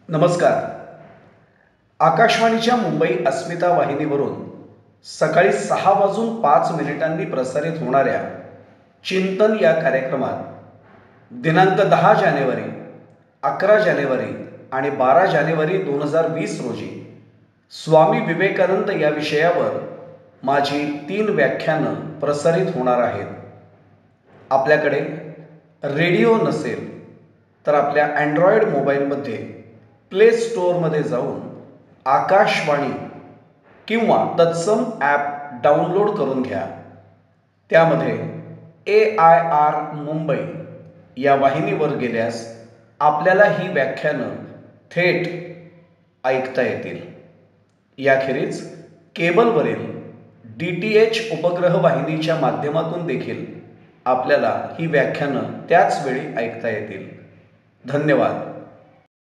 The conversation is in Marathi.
नमस्कार. आकाशवाणीच्या मुंबई अस्मिता वाहिनीवरून सकाळी 6:05 प्रसारित होणाऱ्या चिंतन या कार्यक्रमात दिनांक 10 जानेवारी, 11 जानेवारी आणि 12 जानेवारी 2020 रोजी स्वामी विवेकानंद या विषयावर माझी 3 व्याख्यानं प्रसारित होणार आहेत. आपल्याकडे रेडिओ नसेल तर आपल्या अँड्रॉइड मोबाईलमध्ये प्ले स्टोअरमध्ये जाऊन आकाशवाणी किंवा तत्सम ॲप डाउनलोड करून घ्या. त्यामध्ये AIR मुंबई या वाहिनीवर गेल्यास आपल्याला ही व्याख्यानं थेट ऐकता येतील. याखेरीज केबलवरील DTH उपग्रह वाहिनीच्या माध्यमातून देखील आपल्याला ही व्याख्यानं त्याच वेळी ऐकता येतील. धन्यवाद.